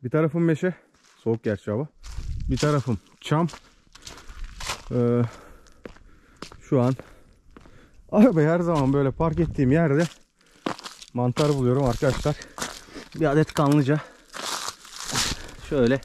Bir tarafım meşe. Soğuk gerçi hava. Bir tarafım çam. Şu an arabayı her zaman böyle park ettiğim yerde mantar buluyorum arkadaşlar. Bir adet kanlıca. Şöyle.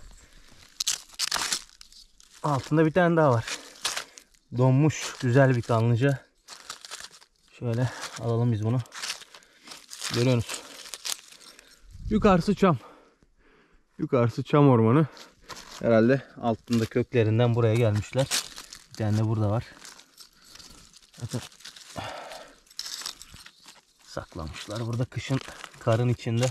Altında bir tane daha var. Donmuş güzel bir kanlıca. Şöyle alalım biz bunu. Görüyorsunuz. Yukarısı çam. Yukarısı çam ormanı. Herhalde altında köklerinden buraya gelmişler. Bir tane de burada var. Zaten saklanmışlar burada kışın karın içinde.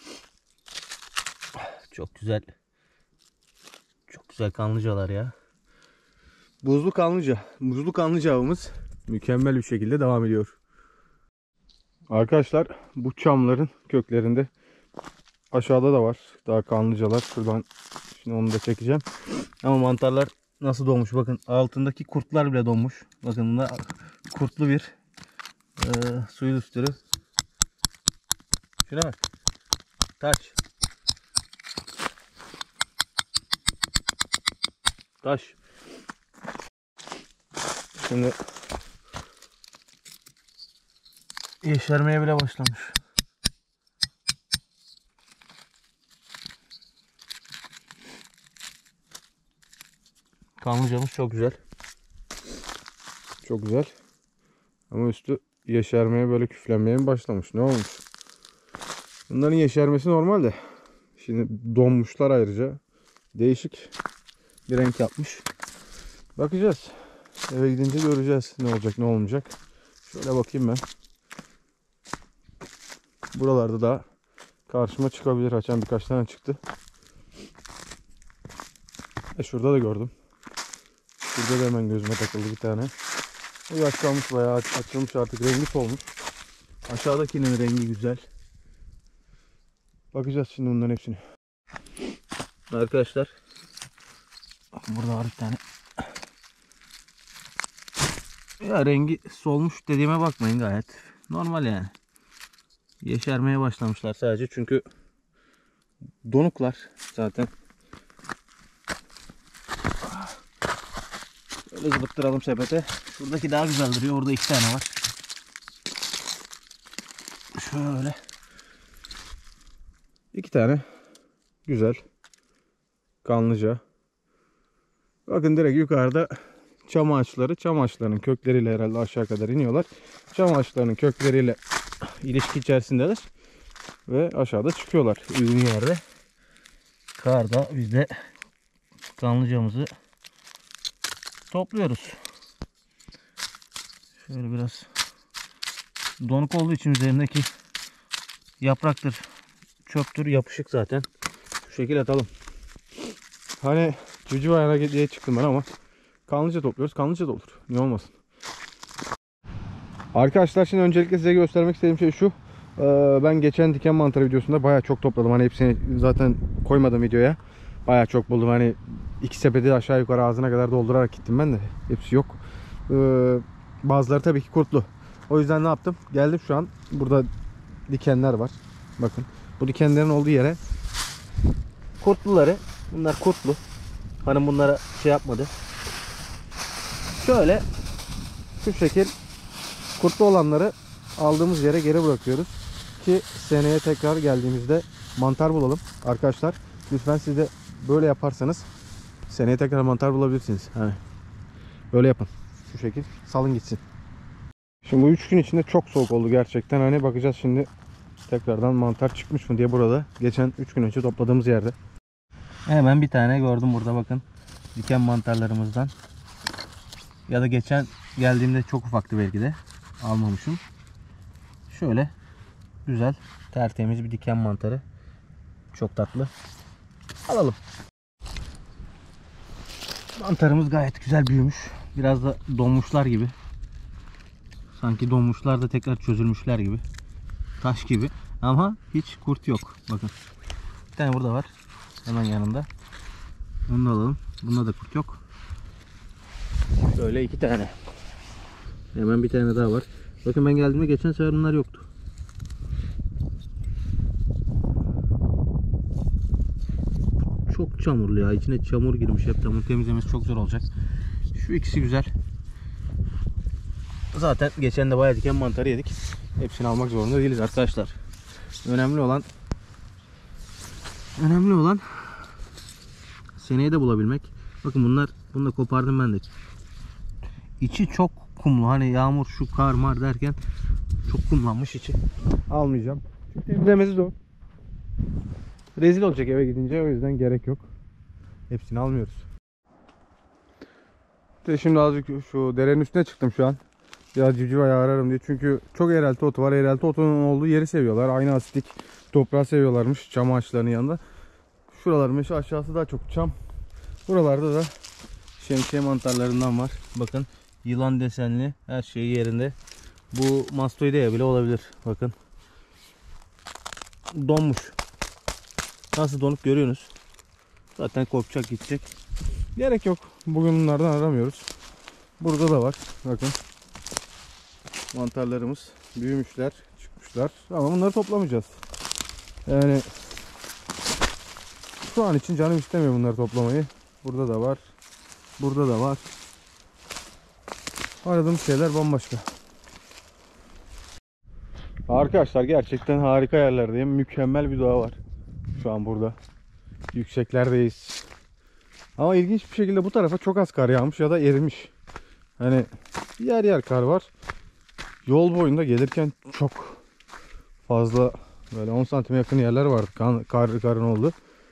Çok güzel. Çok güzel kanlıcalar ya. Buzlu kanlıca. Buzlu kanlıca avımız mükemmel bir şekilde devam ediyor. Arkadaşlar bu çamların köklerinde aşağıda da var daha kanlıcalar. Şuradan şimdi onu da çekeceğim. Ama mantarlar nasıl donmuş bakın. Altındaki kurtlar bile donmuş. Bakın bunda kurtlu bir suyun üstleri. Şuna bak. Taş. Taş. Şimdi yeşermeye bile başlamış. Kanlıcamız çok güzel. Çok güzel. Ama üstü yeşermeye böyle küflenmeye mi başlamış? Ne olmuş? Bunların yeşermesi normal de. Şimdi donmuşlar ayrıca. Değişik bir renk yapmış. Bakacağız. Eve gidince göreceğiz ne olacak ne olmayacak. Şöyle bakayım ben. Buralarda da karşıma çıkabilir. Açan birkaç tane çıktı. Şurada da gördüm. Şurada da hemen gözüme takıldı bir tane. O yaşlanmış bayağı açılmış artık rengi solmuş. Aşağıdakinin rengi güzel. Bakacağız şimdi bunların hepsini. Arkadaşlar. Burada var bir tane. Ya rengi solmuş dediğime bakmayın gayet normal yani. Yeşermeye başlamışlar sadece çünkü donuklar zaten. Böyle zıbıttıralım sepete. Şuradaki daha güzel duruyor. Orada 2 tane var. Şöyle. 2 tane. Güzel. Kanlıca. Bakın direkt yukarıda çam ağaçları. Çam ağaçlarının kökleriyle herhalde aşağı kadar iniyorlar. Çam ağaçlarının kökleriyle ilişki içerisindeler. Ve aşağıda çıkıyorlar uygun yerde. Karda biz de kanlıcamızı topluyoruz. Şöyle biraz donuk olduğu için üzerindeki yapraktır, çöptür, yapışık zaten. Şu şekilde atalım. Hani cücü ayağına diye çıktım ben ama kanlıca topluyoruz. Kanlıca da olur. Niye olmasın? Arkadaşlar şimdi öncelikle size göstermek istediğim şey şu. Ben geçen diken mantarı videosunda bayağı çok topladım. Hani hepsini zaten koymadım videoya. Bayağı çok buldum. Hani 2 sepeti aşağı yukarı ağzına kadar doldurarak gittim ben de. Hepsi yok. Bazıları tabii ki kurtlu. O yüzden ne yaptım? Geldim şu an. Burada dikenler var. Bakın. Bu dikenlerin olduğu yere kurtluları. Bunlar kurtlu. Hanım bunlara şey yapmadı. Şöyle şu şekil kurtlu olanları aldığımız yere geri bırakıyoruz. Ki seneye tekrar geldiğimizde mantar bulalım. Arkadaşlar lütfen siz de böyle yaparsanız seneye tekrar mantar bulabilirsiniz. Hani böyle yapın. Şu şekil salın gitsin. Şimdi bu 3 gün içinde çok soğuk oldu gerçekten. Hani bakacağız şimdi tekrardan mantar çıkmış mı diye burada. Geçen 3 gün önce topladığımız yerde. Hemen bir tane gördüm burada bakın. Diken mantarlarımızdan. Ya da geçen geldiğimde çok ufaktı belki de. Almamışım. Şöyle güzel tertemiz bir diken mantarı. Çok tatlı. Alalım. Mantarımız gayet güzel büyümüş. Biraz da donmuşlar gibi. Sanki donmuşlar da tekrar çözülmüşler gibi. Taş gibi. Ama hiç kurt yok. Bakın. Bir tane burada var. Hemen yanında. Onu da alalım. Bunda da kurt yok. Böyle 2 tane. Hemen bir tane daha var. Bakın ben geldiğimde geçen sefer bunlar yoktu. çok çamurlu ya. İçine çamur girmiş hep. Bunu temizlemesi çok zor olacak. Şu ikisi güzel. Zaten geçen de bayağı diken mantarı yedik. Hepsini almak zorunda değiliz arkadaşlar. Önemli olan seneye de bulabilmek. Bakın bunu da kopardım ben de. İçi çok kumlu. Hani yağmur, şu kar mar derken çok kumlanmış içi. Almayacağım. Çünkü temizlemesi zor. Rezil olacak eve gidince, o yüzden gerek yok. Hepsini almıyoruz. Şimdi azıcık şu derenin üstüne çıktım şu an. Biraz civciv ayağı ararım diye. Çünkü çok eğrelti otu var. Eğrelti otunun olduğu yeri seviyorlar. Aynı asitik toprağı seviyorlarmış çam ağaçlarının yanında. Şuraların aşağısı daha çok çam. Buralarda da şemsiye mantarlarından var. Bakın yılan desenli, her şeyi yerinde. Bu mastoidea bile olabilir. Bakın. Donmuş. Nasıl donup görüyorsunuz. Zaten kopacak, gidecek. Gerek yok. Bugün bunlardan aramıyoruz. Burada da var. Bakın. Mantarlarımız büyümüşler, çıkmışlar. Ama bunları toplamayacağız. Yani şu an için canım istemiyor bunları toplamayı. Burada da var. Burada da var. Aradığım şeyler bambaşka. Arkadaşlar gerçekten harika yerlerdeyim. Mükemmel bir doğa var. Şu an burada. Yükseklerdeyiz. Ama ilginç bir şekilde bu tarafa çok az kar yağmış ya da erimiş. Hani yer yer kar var. Yol boyunda gelirken çok fazla, böyle 10 santime yakın yerler vardı. Karın oldu.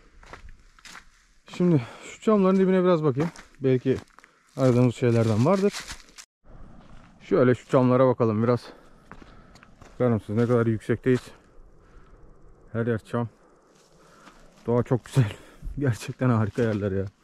Şimdi şu camların dibine biraz bakayım. Belki aradığımız şeylerden vardır. Şöyle şu camlara bakalım biraz. Bakar mısınız ne kadar yüksekteyiz. Her yer çam. Doğa çok güzel. Gerçekten harika yerler ya.